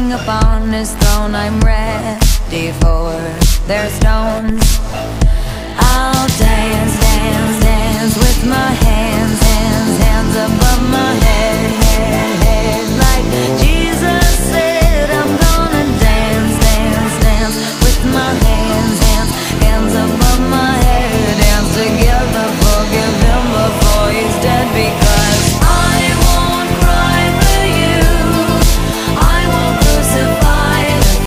king upon his throne. I'm ready for their stones. I'll dance